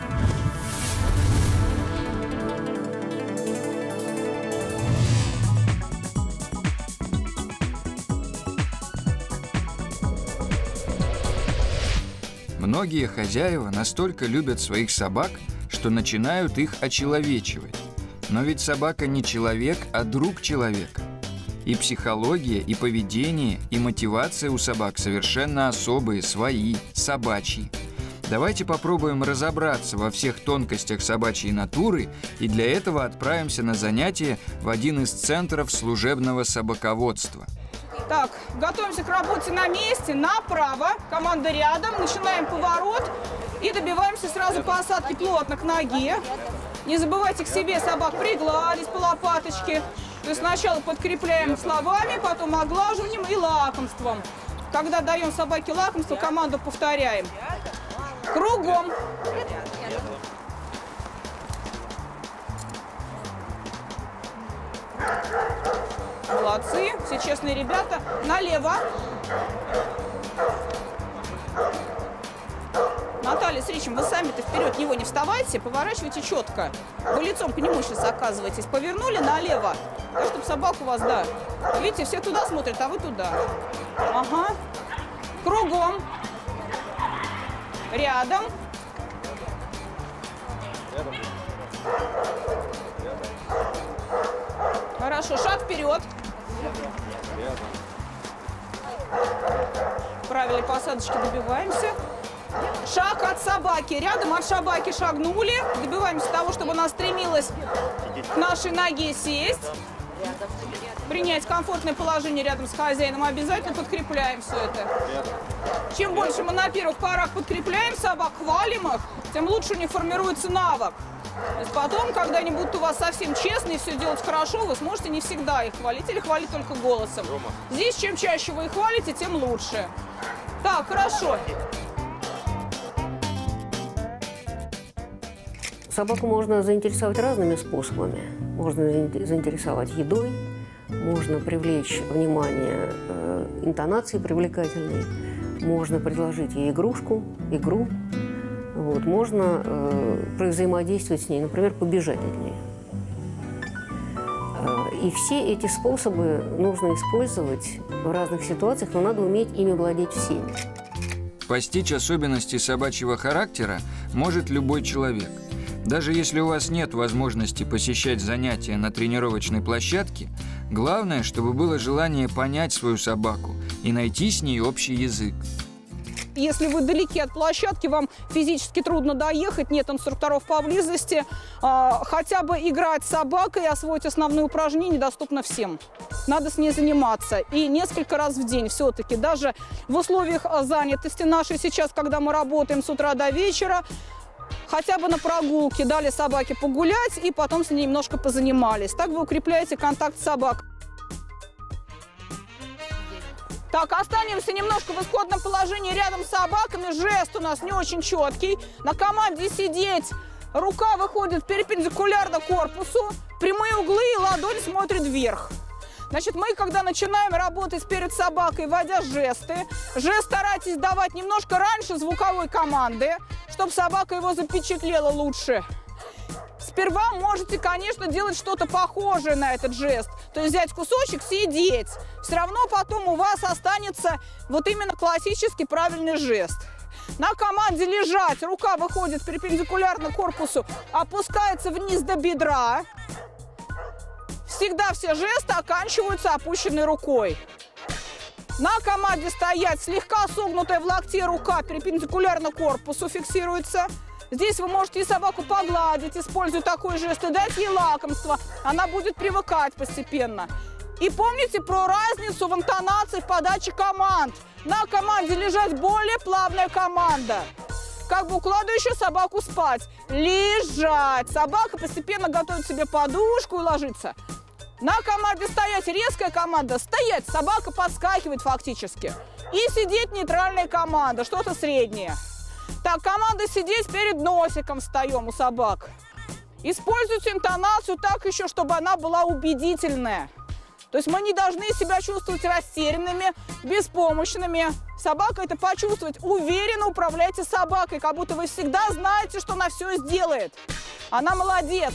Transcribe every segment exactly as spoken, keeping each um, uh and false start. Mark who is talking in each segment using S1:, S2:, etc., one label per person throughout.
S1: Многие хозяева настолько любят своих собак, что начинают их очеловечивать. Но ведь собака не человек, а друг человека. И психология, и поведение, и мотивация у собак совершенно особые, свои, собачьи. Давайте попробуем разобраться во всех тонкостях собачьей натуры и для этого отправимся на занятия в один из центров служебного собаководства.
S2: Так, готовимся к работе на месте, направо, команда рядом, начинаем поворот и добиваемся сразу посадки плотно к ноге. Не забывайте к себе собак пригладить по лопаточке. То есть сначала подкрепляем словами, потом оглаживанием и лакомством. Когда даем собаке лакомство, команду повторяем. Кругом. Молодцы, все честные ребята. Налево. Наталья с Ричем, вы сами-то вперед него не вставайте, поворачивайте четко. Вы лицом к нему сейчас оказываетесь. Повернули налево, так, чтобы собака у вас, да. Видите, все туда смотрят, а вы туда. Ага. Кругом. Рядом. Хорошо, шаг вперед. Правильной посадочки добиваемся. Шаг от собаки. Рядом от собаки шагнули. Добиваемся того, чтобы она стремилась к нашей ноге сесть. Принять комфортное положение рядом с хозяином. Обязательно подкрепляем все это. Чем больше мы на первых порах подкрепляем собак, хвалим их, тем лучше у них формируется навык. То есть потом, когда они будут у вас совсем честные, все делать хорошо, вы сможете не всегда их хвалить или хвалить только голосом. Здесь чем чаще вы их хвалите, тем лучше. Так, хорошо.
S3: Собаку можно заинтересовать разными способами. Можно заинтересовать едой, можно привлечь внимание э, интонацией привлекательной, можно предложить ей игрушку, игру. Вот, можно э, взаимодействовать с ней, например, побежать от ней. Э, и все эти способы нужно использовать в разных ситуациях, но надо уметь ими владеть всеми.
S1: Постичь особенности собачьего характера может любой человек. Даже если у вас нет возможности посещать занятия на тренировочной площадке, главное, чтобы было желание понять свою собаку и найти с ней общий язык.
S2: Если вы далеки от площадки, вам физически трудно доехать, нет инструкторов поблизости, хотя бы играть с собакой и освоить основные упражнения доступно всем. Надо с ней заниматься. И несколько раз в день все-таки. Даже в условиях занятости нашей сейчас, когда мы работаем с утра до вечера, хотя бы на прогулке дали собаке погулять и потом с ней немножко позанимались. Так вы укрепляете контакт с собакой. Так, останемся немножко в исходном положении рядом с собаками. Жест у нас не очень четкий. На команде сидеть. Рука выходит перпендикулярно корпусу. Прямые углы и ладонь смотрит вверх. Значит, мы, когда начинаем работать перед собакой, вводя жесты, жест старайтесь давать немножко раньше звуковой команды, чтобы собака его запечатлела лучше. Сперва можете, конечно, делать что-то похожее на этот жест. То есть взять кусочек, сидеть. Все равно потом у вас останется вот именно классический правильный жест. На команде лежать, рука выходит перпендикулярно корпусу, опускается вниз до бедра. Всегда все жесты оканчиваются опущенной рукой. На команде стоять, слегка согнутая в локте рука перпендикулярно корпусу фиксируется. Здесь вы можете и собаку погладить, используя такой жест, и дать ей лакомство. Она будет привыкать постепенно. И помните про разницу в интонации в подаче команд. На команде лежать более плавная команда. Как бы укладывающая собаку спать. Лежать. Собака постепенно готовит себе подушку и ложится. На команде стоять резкая команда. Стоять. Собака подскакивает фактически. И сидеть нейтральная команда. Что-то среднее. Так, команда сидеть перед носиком встаем у собак. Используйте интонацию так еще, чтобы она была убедительная. То есть мы не должны себя чувствовать растерянными, беспомощными. Собака это почувствовать. Уверенно управляйте собакой, как будто вы всегда знаете, что она все сделает. Она молодец.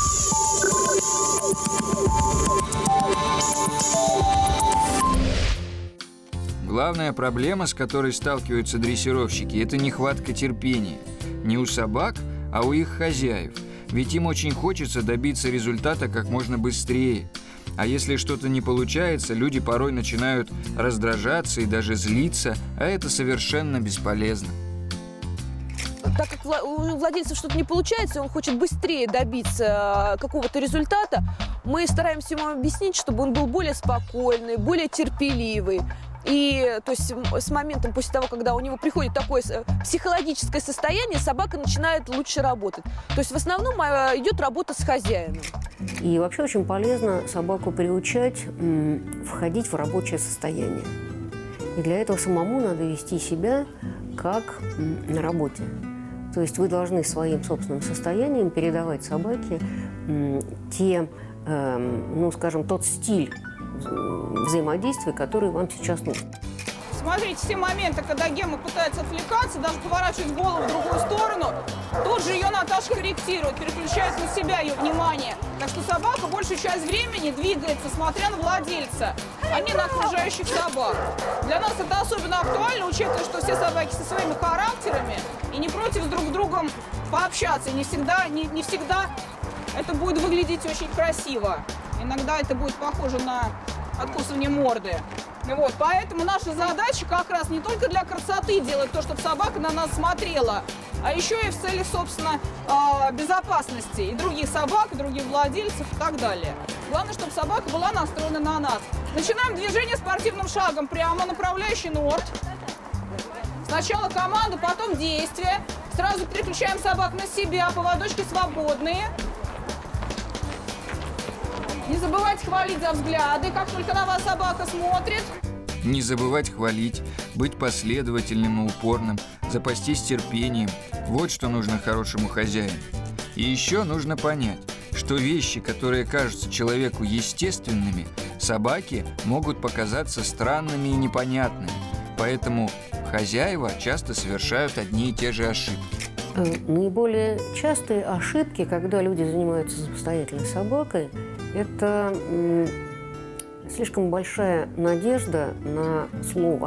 S1: Главная проблема, с которой сталкиваются дрессировщики, это нехватка терпения. Не у собак, а у их хозяев. Ведь им очень хочется добиться результата как можно быстрее. А если что-то не получается, люди порой начинают раздражаться и даже злиться, а это совершенно бесполезно.
S4: Так как у владельца что-то не получается, он хочет быстрее добиться какого-то результата, мы стараемся ему объяснить, чтобы он был более спокойный, более терпеливый. И то есть с моментом, после того, когда у него приходит такое психологическое состояние, собака начинает лучше работать. То есть в основном идет работа с хозяином.
S3: И вообще очень полезно собаку приучать м, входить в рабочее состояние. И для этого самому надо вести себя как м, на работе. То есть вы должны своим собственным состоянием передавать собаке м, те, э, ну, скажем, тот стиль взаимодействия, который вам сейчас нужен.
S2: Смотрите, все моменты, когда Гема пытается отвлекаться, даже поворачивать голову в другую сторону, тут же ее Наташа корректирует, переключает на себя ее внимание. Так что собака большую часть времени двигается, смотря на владельца, а не на окружающих собак. Для нас это особенно актуально, учитывая, что все собаки со своими характерами и не против друг с другом пообщаться. И не всегда, не, не всегда это будет выглядеть очень красиво. Иногда это будет похоже на откусывание морды. Вот, поэтому наша задача как раз не только для красоты делать то, чтобы собака на нас смотрела, а еще и в целях, собственно, безопасности и других собак, и других владельцев и так далее. Главное, чтобы собака была настроена на нас. Начинаем движение спортивным шагом, прямо направляющий норд. Сначала команда, потом действие. Сразу переключаем собак на себя, поводочки свободные. Не забывайте хвалить за взгляды, как только на вас собака смотрит.
S1: Не забывать хвалить, быть последовательным и упорным, запастись терпением. Вот что нужно хорошему хозяину. И еще нужно понять, что вещи, которые кажутся человеку естественными, собаке могут показаться странными и непонятными. Поэтому хозяева часто совершают одни и те же ошибки.
S3: Наиболее частые ошибки, когда люди занимаются самостоятельной собакой, это м, слишком большая надежда на слово.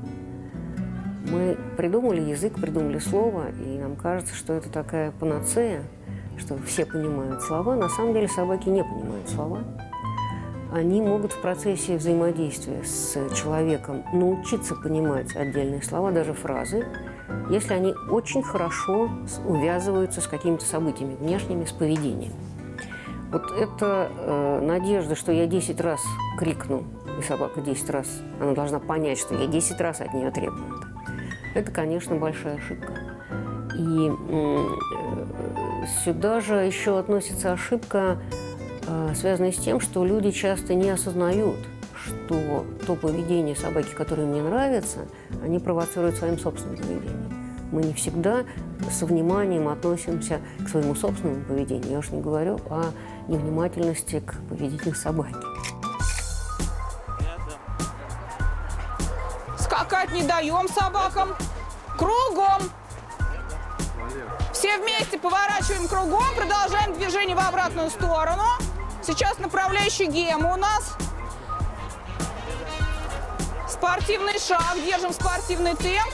S3: Мы придумали язык, придумали слово, и нам кажется, что это такая панацея, что все понимают слова. На самом деле собаки не понимают слова. Они могут в процессе взаимодействия с человеком научиться понимать отдельные слова, даже фразы, если они очень хорошо увязываются с какими-то событиями внешними, с поведением. Вот эта э, надежда, что я десять раз крикну, и собака десять раз, она должна понять, что я десять раз от нее требую. Это, конечно, большая ошибка. И э, сюда же еще относится ошибка, э, связанная с тем, что люди часто не осознают, что то поведение собаки, которое мне нравится, они провоцируют своим собственным поведением. Мы не всегда со вниманием относимся к своему собственному поведению. Я уж не говорю о невнимательности к поведению собаки.
S2: Скакать не даем собакам. Кругом. Все вместе поворачиваем кругом, продолжаем движение в обратную сторону. Сейчас направляющий Гема у нас. Спортивный шаг, держим спортивный темп.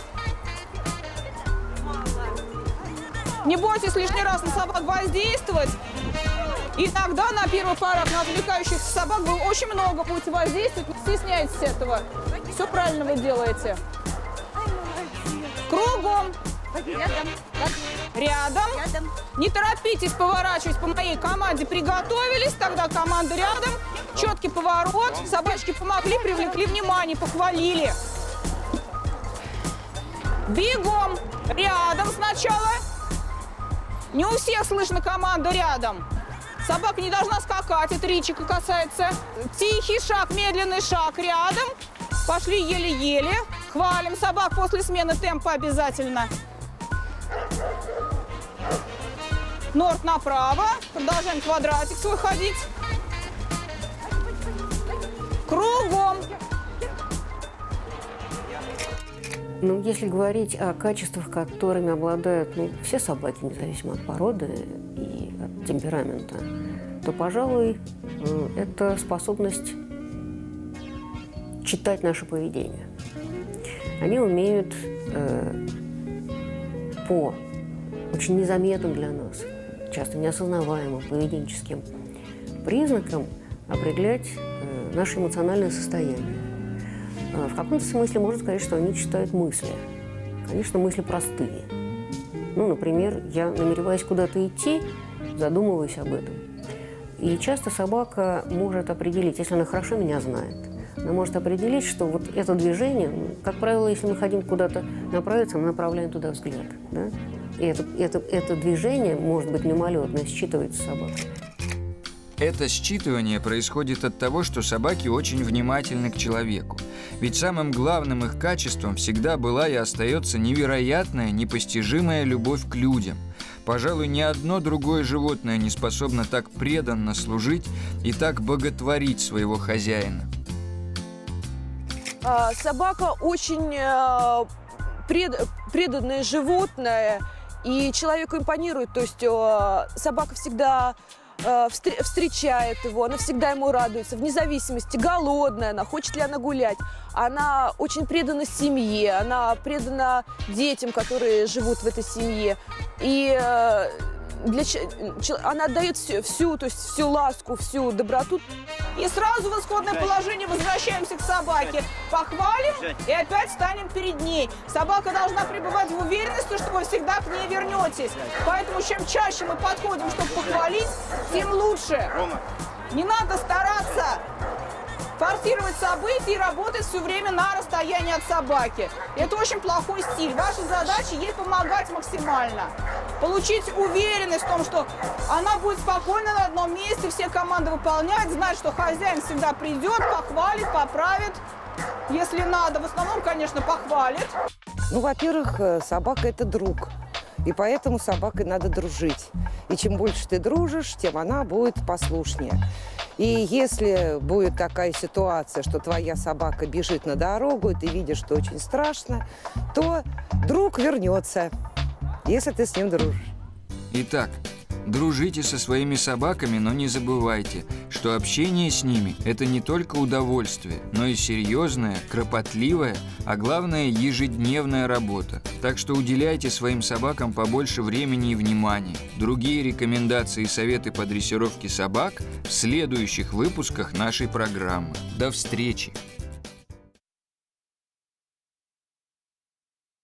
S2: Не бойтесь лишний раз на собак воздействовать. Иногда на первых порах на отвлекающихся собак вы очень много будете воздействовать, не стесняйтесь этого. Все правильно вы делаете. Кругом.
S4: Рядом.
S2: Рядом.
S4: Рядом.
S2: Не торопитесь поворачивать по моей команде. Приготовились, тогда команда рядом. Четкий поворот. Собачки помогли, привлекли внимание, похвалили. Бегом. Рядом сначала. Не у всех слышно команда рядом. Собака не должна скакать, это ричика касается. Тихий шаг, медленный шаг рядом. Пошли еле-еле. Хвалим собак после смены темпа обязательно. Норд направо. Продолжаем квадратик свой ходить. Кругом.
S3: Ну, если говорить о качествах, которыми обладают ну, все собаки, независимо от породы и от темперамента, то, пожалуй, это способность читать наше поведение. Они умеют э, по очень незаметным для нас, часто неосознаваемым поведенческим признакам определять э, наше эмоциональное состояние. В каком-то смысле можно сказать, что они читают мысли. Конечно, мысли простые. Ну, например, я намереваюсь куда-то идти, задумываюсь об этом. И часто собака может определить, если она хорошо меня знает, она может определить, что вот это движение, ну, как правило, если мы хотим куда-то направиться, мы направляем туда взгляд. Да? И это, это, это движение, может быть, мимолетное, считывается собакой.
S1: Это считывание происходит от того, что собаки очень внимательны к человеку. Ведь самым главным их качеством всегда была и остается невероятная, непостижимая любовь к людям. Пожалуй, ни одно другое животное не способно так преданно служить и так боготворить своего хозяина.
S4: Собака очень пред, преданное животное, и человеку импонирует. То есть собака всегда встречает его, она всегда ему радуется, вне зависимости, голодная она, хочет ли она гулять. Она очень предана семье, она предана детям, которые живут в этой семье. И для, она отдает всю, всю, то есть всю ласку, всю доброту.
S2: И сразу в исходное положение возвращаемся к собаке. Похвалим и опять станем перед ней. Собака должна пребывать в уверенности, что вы всегда к ней вернетесь. Поэтому чем чаще мы подходим, чтобы похвалить, тем лучше. Не надо стараться форсировать события и работать все время на расстоянии от собаки. Это очень плохой стиль. Ваша задача ей помогать максимально. Получить уверенность в том, что она будет спокойно на одном месте, все команды выполнять, знать, что хозяин всегда придет, похвалит, поправит. Если надо, в основном, конечно, похвалит.
S5: Ну, во-первых, собака – это друг. И поэтому с собакой надо дружить. И чем больше ты дружишь, тем она будет послушнее. И если будет такая ситуация, что твоя собака бежит на дорогу, и ты видишь, что очень страшно, то друг вернется, если ты с ним дружишь.
S1: Итак, дружите со своими собаками, но не забывайте, что общение с ними – это не только удовольствие, но и серьезная, кропотливая, а главное – ежедневная работа. Так что уделяйте своим собакам побольше времени и внимания. Другие рекомендации и советы по дрессировке собак в следующих выпусках нашей программы. До встречи!